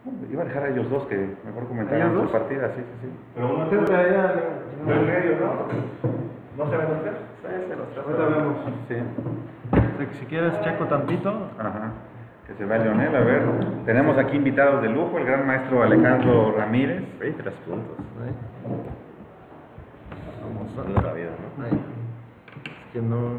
Iba a dejar a ellos dos que mejor comentaran ¿Ellos su dos? partida, sí, sí, sí. Pero uno Ustedes de allá, no en medio, ¿no? ¿No se ven los tres? Sí, los tres. ahorita vemos. Sí. Si quieres, checo tantito. Ajá. Que se va Leonel, a ver. Tenemos aquí invitados de lujo, el gran maestro Alejandro Ramírez. 3 puntos. Ahí. Vamos No la vida, ¿no? Ahí. Es que no.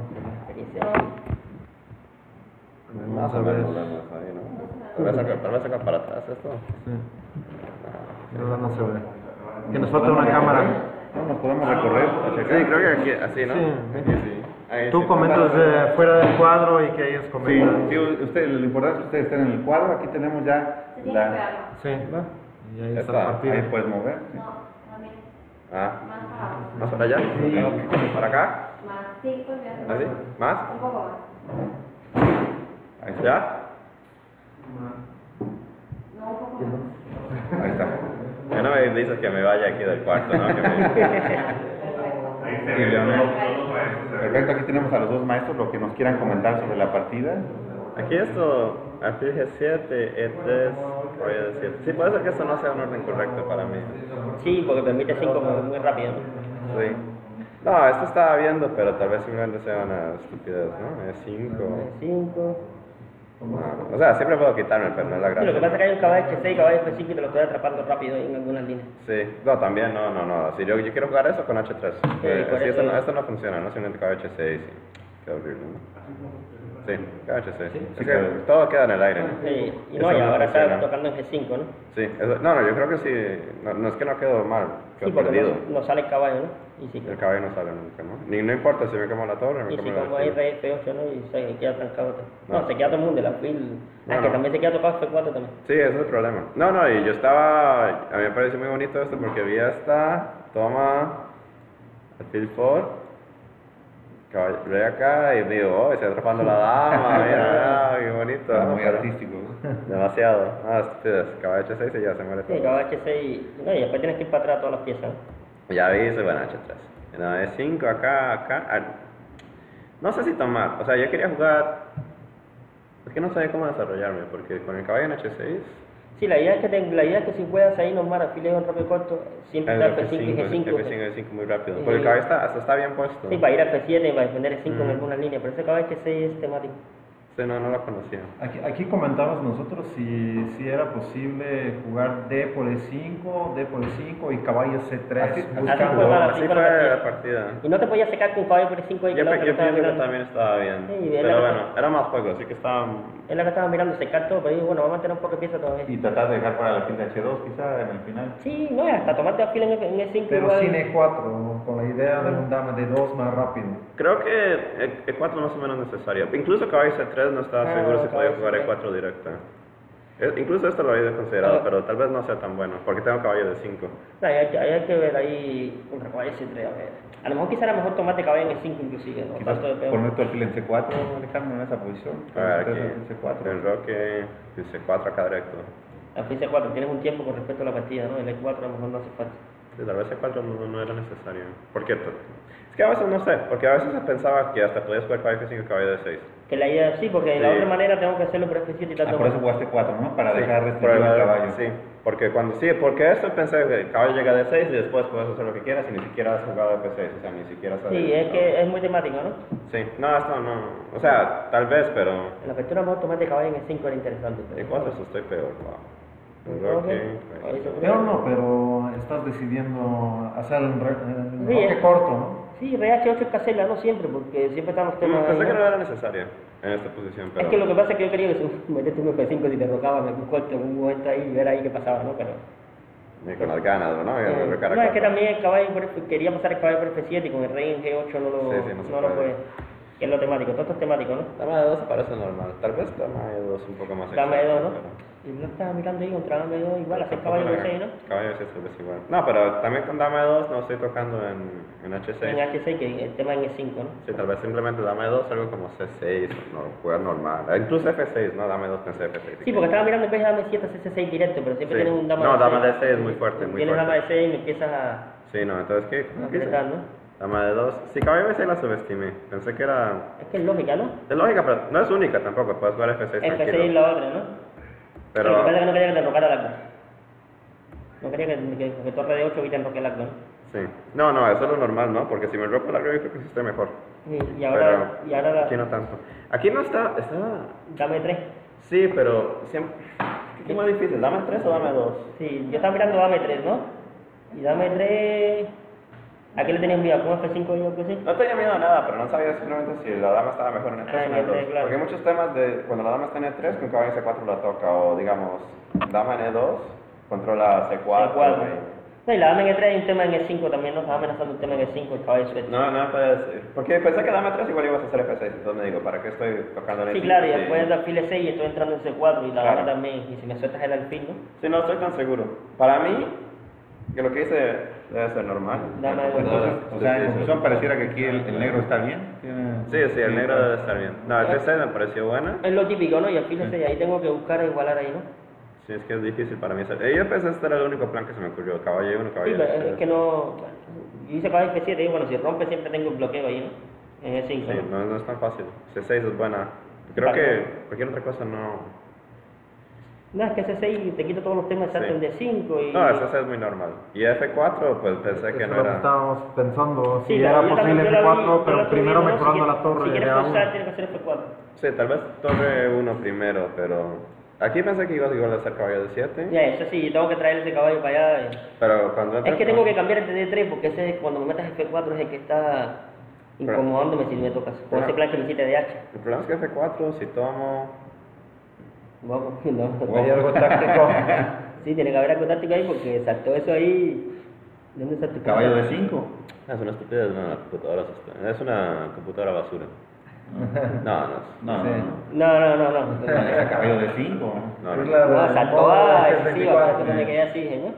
Más o menos ahí, ¿no? Tal vez saca para atrás esto. Sí. No, no se ve. Que nos falta una cámara. No nos podemos recorrer hacia acá. Sí, creo que aquí, así, ¿no? Sí. Sí. Ahí Tú sí. comentas fuera del cuadro y que ellos Sí, comentan. sí, usted, lo importante es que ustedes estén en el cuadro. Aquí tenemos ya la. Sí. Y ahí está Está. la partida. Ahí puedes mover. Sí. Ah, ¿más para allá? Sí. ¿Para acá? ¿Así? ¿Más? Un poco más. Ahí está. ¿Ya? No, un poco más. Ahí está. Que no me dices que me vaya aquí del cuarto, ¿no? Que me... Ahí se Y ven Leonel. los dos maestros. Perfecto, aquí tenemos a los dos maestros, lo que nos quieran comentar sobre la partida. Aquí esto, alfil G7, E3, caballo de 7. Sí, puede ser que esto no sea un orden correcto para mí. Sí, porque permite 5 muy rápido, ¿no? Sí. No, esto estaba viendo, pero tal vez simplemente sea una estupidez, ¿no? E5. 5. No, o sea, siempre puedo quitarme, pero no es la Sí, gracia. lo que pasa es que hay un caballo H6 y caballo F5 y te lo estoy atrapando rápido en algunas líneas. Sí, no, también, no. Si yo quiero jugar eso con H3. por Sí, eso esto no funciona, no simplemente caballo H6. Qué horrible, ¿no? Sí, caballo H6. Sí. Es que todo queda en el aire, ¿no? Sí, y no, Eso y no ahora está funciona. tocando en G5, ¿no? Sí, no, yo creo que sí. No es que no quedo mal, quedo Sí, porque perdido. no sale el caballo, ¿no? Y sí, El caballo no sale nunca, ¿no? No importa si me quemo la torre o me y si quemo como el hay alfil. rey F8, ¿no? Y se queda trancado. No. No, se queda todo el mundo, el alfil. No, que no. también se queda tocado F4 también. Sí, ese es el problema. No, y yo estaba... A mí me pareció muy bonito esto porque vi esta... Toma... Alfil 4... Caballo, rey acá y digo, oh, está atrapando la dama, mira, qué bonito. Está ¿no? muy Pero artístico. demasiado. Estupidez. Caballo H6 y ya se muere Sí, todo. caballo H6. No, y después tienes que ir para atrás todas las piezas, ¿no? Ya vi, soy bueno, H3. No, E5 acá. No sé si tomar. O sea, yo quería jugar... Es que no sabía cómo desarrollarme, porque con el caballo en H6... Sí, la idea es que si juegas ahí normal, alfiles un rápido corto, siempre está F5 y G5. F5 muy rápido. Porque el caballo hasta está bien puesto. Sí, para ir a F7 y para defender el 5 en algunas líneas, pero ese caballo H6 es temático. Sí, no lo conocía. Aquí comentabas nosotros si era posible jugar D por E5, D por E5 y caballo C3. Así buscando- fue la- Así fue la partida. Y no te podías secar con caballo por E5 ahí que Yo la otra que estaba pienso que mirando. también estaba bien. Sí, es Pero la- bueno, era más juego, así que estaba... Es la que estaba mirando, secar todo, pero dije, bueno, vamos a mantener un poco de pieza todavía. Y tratar de dejar para la fin de H2 quizá en el final. Sí, no, hasta tomarte alfil en E5 Pero igual. sin E4, con la idea de un dama de 2 más rápido. Creo que E4 más o menos necesario. Incluso caballo C3 no estaba seguro si podía caballo jugar C3. E4 directa. Incluso esto lo había considerado, pero tal vez no sea tan bueno, porque tengo caballo de 5. No, hay que ver ahí contra caballo C3, a ver. A lo mejor quizá era mejor tomarte caballo en E5 inclusive, ¿no? Quizás Tanto de peor. poner tu alfil en C4, Alejandro, en esa posición. A ver, Poner aquí, en C4. el Roque, el C4 acá directo. Alfil C4, tienes un tiempo con respecto a la partida, ¿no? El E4 a lo mejor no hace falta. Sí, tal vez C4 no era necesario. Porque es que a veces no sé, porque a veces se pensaba que hasta podías jugar caballo F5 y caballo de 6. Que la idea, sí, porque de la Sí. otra manera tengo que hacerlo por F7 y Ah, tanto. por eso jugaste 4, ¿no? Para Sí, dejar por restringido el caballo. Sí, porque esto pensé que el caballo llega de 6 y después puedes hacer lo que quieras y ni siquiera has jugado F6, o sea, ni siquiera sabes. Sí, es que es muy temático, ¿no? Sí, no, esto no, o sea, tal vez, pero En la apertura a lo mejor tomarte caballo en E5 era interesante. en 4 estoy peor, wow. El Ok. Roque, Caballo C3. Peor no, pero estás decidiendo hacer el Sí, roque corto, ¿no? Sí, RH8 es casela, no siempre, porque siempre están los temas. Pensé que ¿no? no era necesario en esta posición, pero... Es que lo que pasa es que yo quería que meterte un F5 si te rocaban en un corto en un momento ahí y ver ahí qué pasaba, ¿no? Pero. Ni con las ganas, ¿no? No, es que también el caballo quería pasar el caballo por F7 y con el rey en G8 no lo, Sí, sí, no se no lo puede. puede. Que es lo temático, todo esto es temático, ¿no? Dama de 2 parece normal, tal vez dama de 2 un poco más Dama de 2, ¿no? pero- Y yo estaba mirando ahí contra dama de 2, igual hacer caballo de 6, ¿no? Caballo de 6 tal vez igual. No, pero también con dama de 2 no estoy tocando en H6. En H6, que el tema en E5, ¿no? Sí, tal vez simplemente dama de 2, algo como C6, no, jugar normal. Incluso F6, no dame 2 pensé F6. Sí, porque estaba mirando en vez de dame 7 C6 directo, pero siempre Sí. tienes un dama No, de 6. dama de 6 es muy fuerte, muy Tienes fuerte. dama de 6 y me empiezas a Sí, no, entonces ¿qué? apretar, ¿no? Dama de 2. Sí, caballo de 6 la subestimé. Pensé que era... Es que es lógica, ¿no? Es lógica, pero no es única tampoco, puedes jugar F6 F6 tranquilo. es la otra, ¿no? Pero lo que Pero, pasa es que no quería que te enrocara la cruz. No quería que torre de 8 y te enroque la cruz. sí. No, no, eso es lo normal, ¿no? Porque si me enroco la creo que sí estoy mejor. Y ahora, Pero aquí no tanto. Aquí no está, dame 3. sí, pero siempre, ¿qué es más difícil? ¿Dame 3 o dame 2? Sí, yo estaba mirando dame 3, ¿no? Y dame 3. ¿A qué le tenías miedo? ¿Con F5 yo qué sé? No tenía miedo a nada, pero no sabía simplemente si la dama estaba mejor en el 3 o en el 2. claro. Porque hay muchos temas de cuando la dama está en el 3, con caballo C4 la toca, o digamos, dama en E2, controla C4. C4. No, y la dama en E3 hay un tema en E5 también, ¿no? Estaba amenazando un tema en E5, el caballo suelto. No, no me puede decir. Porque pensé que dama 3 igual ibas a hacer F6, entonces me digo, ¿para qué estoy tocando en E5? Sí, claro, y Sí. después de alfil E6 y estoy entrando en C4 y la Claro. dama también, y si me sueltas el alfil, ¿no? Sí, no estoy tan seguro. Para mí, que lo que hice debe ser normal. Dama de Entonces, o sea, en conclusión pareciera que aquí el negro está bien. Sí, sí, el negro debe estar bien. No, el F6 me pareció buena. Es lo típico, ¿no? Y alfil E6, ahí tengo que buscar igualar ahí, ¿no? Sí, es que es difícil para mí. Yo pensé que este era el único plan que se me ocurrió. Caballo 1, Sí, caballo pero 2. es que no... Yo hice caballo F7 y bueno, si rompe siempre tengo un bloqueo ahí, ¿no? En E5, Sí, ¿no? no es tan fácil. C6 es buena. Creo Vale. que cualquier otra cosa no... No, es que C6 te quita todos los temas exactos Sí. de D5 y... No, C6 es muy normal. Y F4, pues pensé que Eso no es lo que era... estábamos pensando, si Sí, era yo también- posible yo la vi- F4, yo pero la primero vi, ¿no? mejorando Si la torre Si de quieres A1. forzar, tienes que hacer F4. Sí, tal vez torre 1 primero, pero... Aquí pensé que ibas igual a hacer caballo de 7. Ya, eso sí, tengo que traer ese caballo para allá. Pero cuando Es que tengo que cambiar el de D3 porque ese cuando me metas F4 es el que está incomodándome si me tocas. Con ese plan que me hiciste de H. El problema es que F4, si tomo... Vamos, no. Hay algo táctico. Sí, tiene que haber algo táctico ahí porque saltó eso ahí. ¿Dónde saltó? Caballo de 5. Es una estupidez, no, la computadora es una computadora basura. No, no. No, Sí. no. No. Era caballo de 5. No, Es no, la- No, saltó a excesiva, F24, pero me quedé así, dije, ¿no?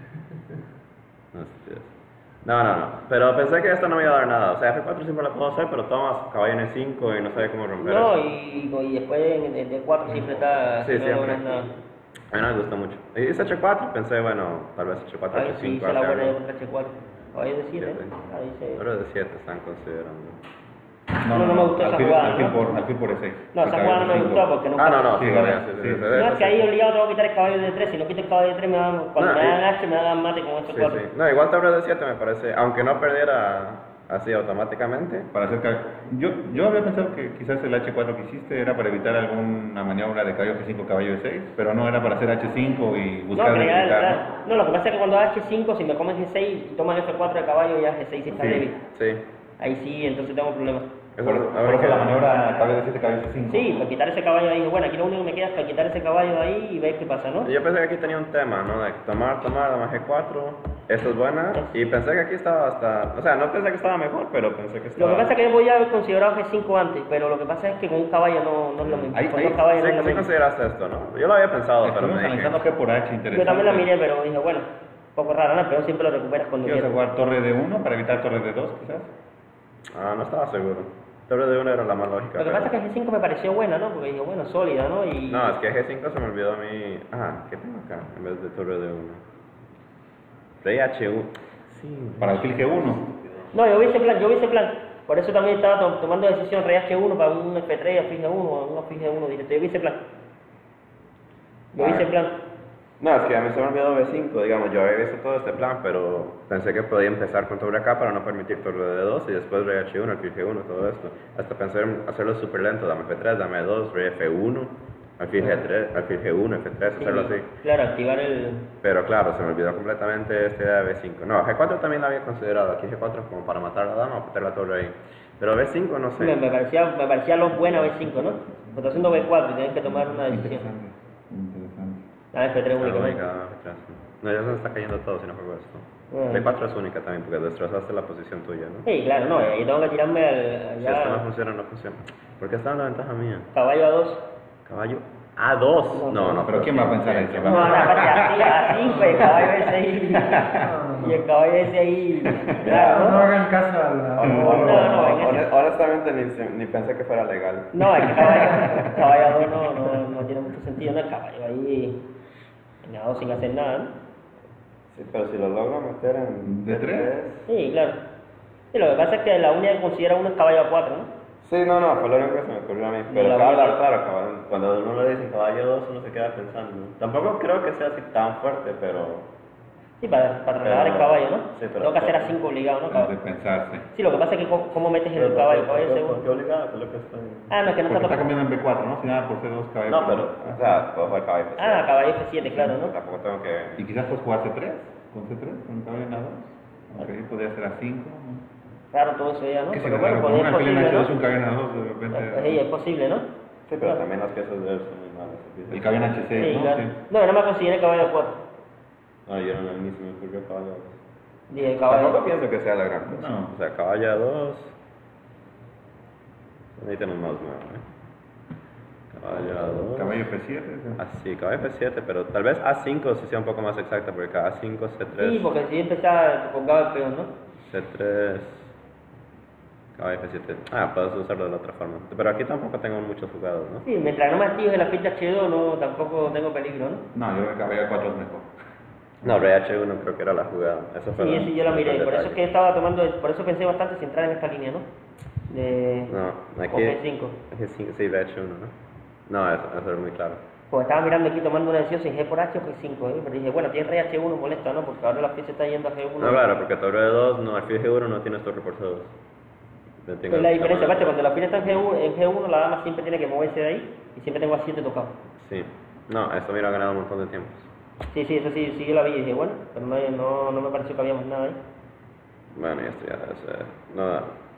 no, estupidez. No. Pero pensé que esta no me iba a dar nada. O sea, F4 siempre la puedo hacer, pero tomas caballo en E5 y no sabía cómo romper No, eso. y después en el D4 siempre está... Sí, no siempre. logras nada. A mí no me gustó mucho. Hice H4, pensé, bueno, tal vez H4, Ahí sí H5 hice la hace buena de algo. contra H4. Caballo de 7, Siete. ahí se... Pero de 7 están considerando. No me gustó esa jugada, Alfil ¿no? por E6. No, esa jugada no me gustó porque no... Ah, no, Sí, sí, vale, sí, sí. No, es que ahí obligado tengo que quitar el caballo de 3, si no quito el caballo de 3 me dan, cuando No, me y- dan H me dan mate con Sí, 8-4. sí. No, igual torre de 7 me parece, aunque no perdiera así automáticamente. Para hacer yo había pensado que quizás el H4 que hiciste era para evitar alguna maniobra de caballo F5, caballo E6, pero no era para hacer H5 y No, buscar pero ya, replicar, no, lo que pasa es que cuando H5, si me comen G6 y toman F4 de caballo, ya G6 está Sí. débil. Sí. Ahí sí, entonces tengo problemas. Eso Por es- a ver eso qué- la maniobra caballo de 7, caballo F5. Sí, para quitar ese caballo ahí, bueno, aquí lo único que me queda es para quitar ese caballo de ahí y ver qué pasa, ¿no? Yo pensé que aquí tenía un tema, ¿no? De tomar, dama G4, esto es buena. Y pensé que aquí estaba hasta, o sea, no pensé que estaba mejor, pero pensé que Lo estaba... que pasa es que yo voy a haber considerado G5 antes, pero lo que pasa es que con un caballo no es lo mismo. Ahí- Con ahí- dos caballos no es Sí, lo sí mismo. consideraste esto, ¿no? Yo lo había pensado, pero Estuvimos me dije... analizando G por H, interesante. Yo también la miré, pero dije, bueno, un poco rara, ¿no? Pero siempre lo recuperas cuando ¿Quieres quieras. jugar torre de 1 para evitar torre de 2 quizás? Ah, no estaba seguro. Torre de 1 era la más lógica. Lo que pero- pasa es que G5 me pareció buena, ¿no? Porque dije, bueno, sólida, ¿no? Y... No, es que G5 se me olvidó a mí... Ah, ¿qué tengo acá? En vez de torre de 1. Rey H1. Sí. Para alfil G1. No, yo vi ese plan. Por eso también estaba tomando decisión rey H1 para un F3, alfil G1 o un alfil G1 directo. Yo vi ese plan. Yo vi ese plan. No, es que a mí se me olvidó B5, digamos, yo había visto todo este plan, pero pensé que podía empezar con torre acá para no permitir torre de 2 y después rey H1, alfil G1, todo esto. Hasta pensé en hacerlo súper lento, dame F3, dame 2, rey F1, alfil G3, alfil G1, F3, hacerlo así. Claro, activar el... Pero claro, se me olvidó completamente esta idea de B5. No, G4 también la había considerado, aquí G4 como para matar a la dama o meter la torre ahí. Pero B5 no sé. Me parecía lo buena B5, ¿no? Porque está haciendo B4 y tienes que tomar una decisión. Interesante. La F3 La únicamente. única F3. No, ya se me está cayendo todo si no juego esto. Mm. B4 es única también porque destrozaste la posición tuya, ¿no? Sí, claro, no, y tengo que tirarme al... Si esto no Ya, funciona, no funciona. ¿Por qué está dando ventaja mía? caballo A2. Caballo A2. No, Pero ¿quién va a pensar en eso? No, aparte A5, el caballo ese ahí. Y el caballo ese ahí. No Claro, ¿no? hagan caso a la... Honestamente ni pensé que fuera legal. No, es que caballo A2 no tiene mucho sentido, ¿no? El caballo ahí en A2 sin hacer nada, ¿no? Sí, pero si lo logro meter en ¿D3? Sí, claro. Sí, lo que pasa es que la única que considera uno es caballo A4, ¿no? Sí, no, fue lo único que se me ocurrió a mí. No, Pero la claro, única- claro, cuando uno le dice caballo 2, uno se queda pensando. Tampoco creo que sea así tan fuerte, pero... Sí, para trasladar el caballo, ¿no? Sí, pero- Tengo que hacer a 5 obligado, ¿no? de Caballo. pensarse. Sí, lo que pasa es que cómo metes el caballo, caballo ¿Por segundo. qué obligado? ¿Qué es lo que estoy...? Ah, no, es que no Porque está está tocando. cambiando en B4, ¿no? Si nada por C2 caballo. No, pero, o sea, puedo jugar caballo F7. Ah, caballo F7, claro, ¿no? Tampoco tengo que... Y quizás puedes jugar C3, con C3, con el caballo en A2. Aunque ahí podría ser A5. ¿no? Claro, todo eso ya, ¿no? Que si Pero bueno, bueno, con pues un es alfil en posible, H2 y un ¿no? caballo en A2, de repente. Pues sí, es posible, ¿no? Sí, pero también las piezas de él son muy malas. El caballo en H6, Sí, ¿no? claro. Sí. No, yo no me consideré caballo 4. No, yo no ni se me ocurrió caballo 2. Dije Tampoco caballo. pienso que sea la gran cosa. No. O sea, caballo 2. Ahí tenemos más nuevo, ¿eh? Caballo 2. Caballo F7. sí. Así, caballo F7, pero tal vez A5 sí sea un poco más exacta, porque cada A5, C3. Sí, porque si empezaba con caballo el peón, ¿no? C3. Caballo F7. Ah, puedes usarlo de la otra forma. Pero aquí tampoco tengo muchos jugados, ¿no? Sí, mientras no me actives la ficha H2, no, tampoco tengo peligro, ¿no? No, yo creo que caballo 4 es mejor. No, Rey H1 creo que era la jugada. Eso fue Sí, la- sí, yo la miré. el Por eso es detalle. que estaba tomando, por eso pensé bastante si entrar en esta línea, ¿no? De No, aquí. con G5. G5, sí, Rey H1, ¿no? No, eso es muy claro. Pues estaba mirando aquí tomando una decisión si G por H o G5, ¿eh? Pero dije, bueno, tiene rey H1 molesta, ¿no? Porque ahora la ficha está yendo a G1. No, claro, porque torre de 2, no, alfil G1 no tienes torre por C2. No tengo- Es la diferencia, aparte, cuando la fila está en G1, la dama siempre tiene que moverse de ahí y siempre tengo a 7 tocado. Sí. No, esto mira ha ganado un montón de tiempos. Sí, sí, eso sí, sí yo la vi y dije, bueno, pero no me pareció que había más nada ahí. Bueno, y esto ya debe ser. No,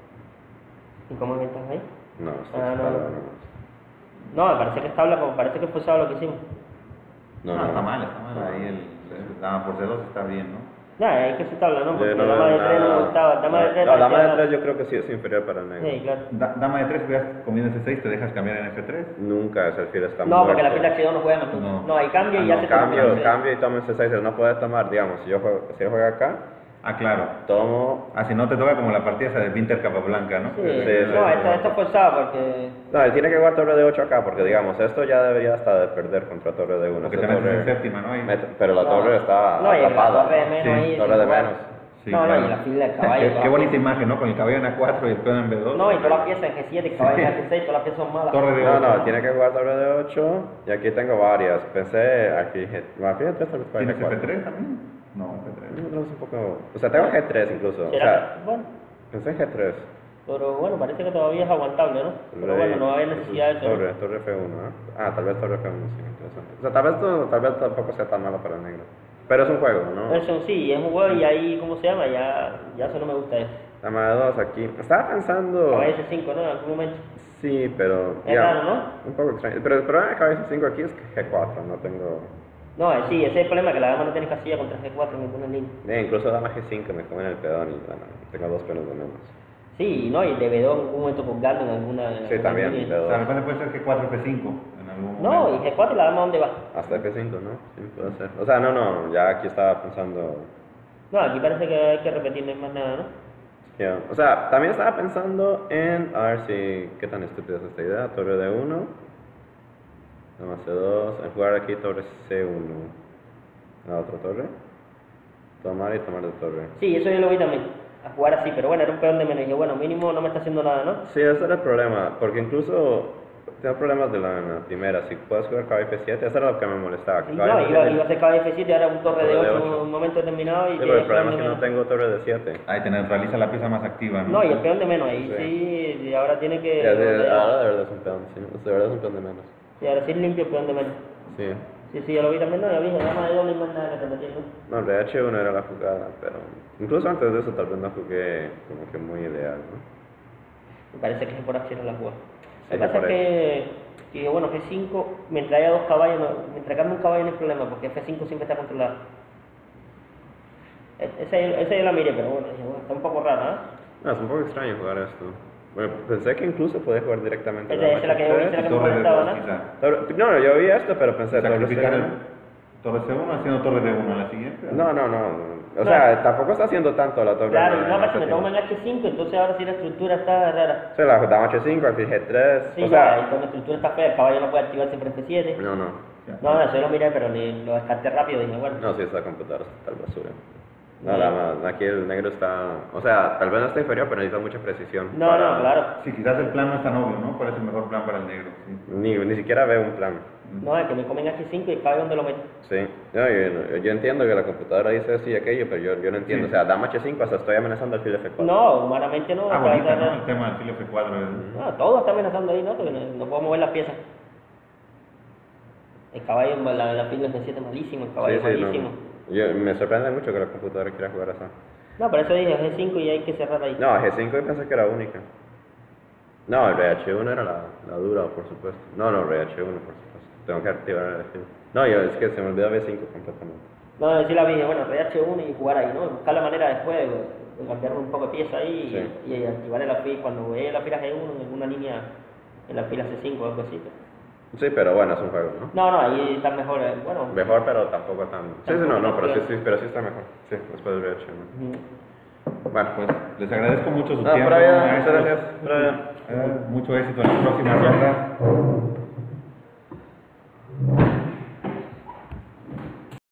¿Y cómo inventas ahí? no, esto Ah, es no. para- No, me parece que está como parece que fue sábado lo que hicimos. No, No, no, está mal. Ahí el dama por C2 está bien, ¿no? No, hay que su tabla, ¿no? Porque Yo no la dama de veo 3 no me nada. gustaba, dama de 3 No, dama de 3 yo creo que sí es inferior para el negro. Sí, claro. Dama de 3, hubieras comido en C6, te dejas cambiar en F3. Nunca ese alfil está No, porque la muerto. fila H2 no juega más. No. No, hay cambio y ya No, se toma cambio, por C. cambio y toma ese 6, no puede tomar, digamos, si él juega acá, Ah, claro. tomo... Ah, si no te toca como la partida esa de Winter Capablanca, ¿no? Sí, Sí, no, sí, esta es forzada porque... No, él tiene que jugar torre de 8 acá, porque digamos, esto ya debería hasta de perder contra torre de 1. Porque te metes en séptima, ¿no? Pero la No. torre está No, y la atrapada. torre de menos Sí, ahí... torre sin de jugar. menos. Sí, no, claro. y la fila del caballo. Qué todas bonita las imagen, ¿no? Con el caballo en A4 y el peón en B2. piezas- No, y todas las piezas en G7, caballo en G6, todas las piezas son malas. Torre de No, 8. no, tiene que jugar torre de 8 y aquí tengo varias. Pensé aquí, bueno, aquí G3 tal vez ¿Tienes G4. F3 también? No, F3. No, es un poco... O sea, tengo G3 incluso. O ¿Será? sea, Bueno, pensé en G3. pero bueno, parece que todavía es aguantable, ¿no? Pero Rey, bueno, no hay necesidad de eso. ¿no? Torre F1, ¿eh? Ah, tal vez torre F1, sí, interesante. O sea, tal vez tampoco sea tan malo para el negro. Pero es un juego, ¿no? Eso sí, es un juego y ahí, ¿cómo se llama? Ya eso no me gusta eso. Dama de 2 aquí. Estaba pensando... Caballo S5, ¿no? En algún momento. Sí, pero... Es raro, ¿no? Un poco extraño. Pero el problema de caballo 5 aquí es que G4, no tengo... No, sí, ese es el problema, que la dama no tiene casilla contra G4 en ninguna línea. Incluso dama G5 me comen el pedón y bueno, tengo 2 pelos de menos. Sí, no, y de B2 en algún momento colgando en alguna... en Sí, alguna también, línea. O sea, de B2. repente puede ser G4, F5 en algún No, momento. y G4 la dama ¿dónde va? Hasta G5, ¿no? Sí, puede ser. O sea, no, ya aquí estaba pensando... No, aquí parece que hay que repetir, no hay más nada, ¿no? ya. O sea, también estaba pensando en... A ver si... ¿Qué tan estúpida es esta idea? Torre de 1. Dama C2. En jugar aquí torre C1. La otra torre. Tomar y tomar de torre. Sí, eso yo lo vi también, a jugar así, pero bueno, era un peón de menos. Y dije, bueno, mínimo no me está haciendo nada, ¿no? Sí, ese era el problema, porque incluso tengo problemas de la primera. Si puedes jugar caballo F7, eso era lo que me molestaba. que Y caballo no, iba F7 a ser caballo F7, ahora un torre de Torre de 8 en ocho. un momento determinado y Sí, tiene pero el problema es peón que de no menos. tengo torre de 7. Ahí te neutraliza la pieza más activa, ¿no? No, y el peón de menos, ahí Sí. sí, y ahora tiene que... Ahora de verdad es un peón, sí. De verdad es un peón de menos. Y ahora sí es limpio el peón de menos. Sí. Sí, yo lo vi también, no, ya vi, dama de doble y más nada que repetir, ¿no? No, el H1 era la jugada, pero incluso antes de eso tal vez no jugué como que muy ideal, ¿no? Me parece que es por H era la jugada. Sí, Lo que pasa por es que bueno, G5, mientras haya dos caballos, mientras cambie un caballo no hay problema, porque F5 siempre está controlado. Esa yo la miré, pero bueno, dije, bueno, está un poco rara, ¿eh? No, es un poco extraño jugar esto. Bueno, pensé que incluso podía jugar directamente Esa es la que yo vi, esa es la que me Torre de molestaba, 2, ¿no? quizá. No, yo vi esto, pero pensé torre Sacrificar el C1. torre C1 haciendo torre D1 en la siguiente. No. O sea, tampoco está haciendo tanto la torre. Claro, en y no, la pero si me séptima. tomo en H5, entonces ahora sí la estructura está rara. O sea, la dama H5, alfil G3. Sí, o ya, y sea, con la estructura está fea, el caballo no puede activar siempre F7. no. No, eso yo lo miré, pero lo descarté rápido, dije, bueno. No, sí, esta computadora está tal basura. No, aquí el negro está, o sea, tal vez no está inferior, pero necesita mucha precisión. No, para- no, claro. Sí, quizás el plan no es tan obvio, ¿no? ¿Cuál es el mejor plan para el negro? Sí. Ni siquiera veo un plan. No, es que me comen H5 y cabe donde lo meto. Sí, no, yo entiendo que la computadora dice esto y aquello, pero yo no entiendo. Sí. O sea, dama H5, hasta estoy amenazando al fil F4. No, humanamente no. Ah, acá bonita, está- ¿no? El tema del filo F4. No, todo está amenazando ahí, ¿no? Porque no puedo mover las piezas. El caballo, la fila F7 es malísimo, el caballo es malísimo. Me sorprende mucho que la computadora quiera jugar así. No, por eso dije G5 y hay que cerrar ahí. No, G5 yo pensé que era única. No, el RH1 era la dura, por supuesto. No, RH1, por supuesto. Tengo que activar el F1. No, es que se me olvidó B5 completamente. No, yo sí la vi, bueno, RH1 y jugar ahí, ¿no? Buscar la manera después de cambiarle un poco de pieza ahí y activarle la fila. Cuando ve la fila G1 en una línea en la fila C5 o algo así. Sí, pero bueno, es un juego, ¿no? No, ahí está mejor, bueno. Mejor, pero tampoco tan... Sí, pero sí está mejor. Sí, después del RH1. Ujú. Bueno, pues les agradezco mucho su No, tiempo. por allá, muchas maestros. gracias. Por allá. Mucho éxito en la próxima ronda.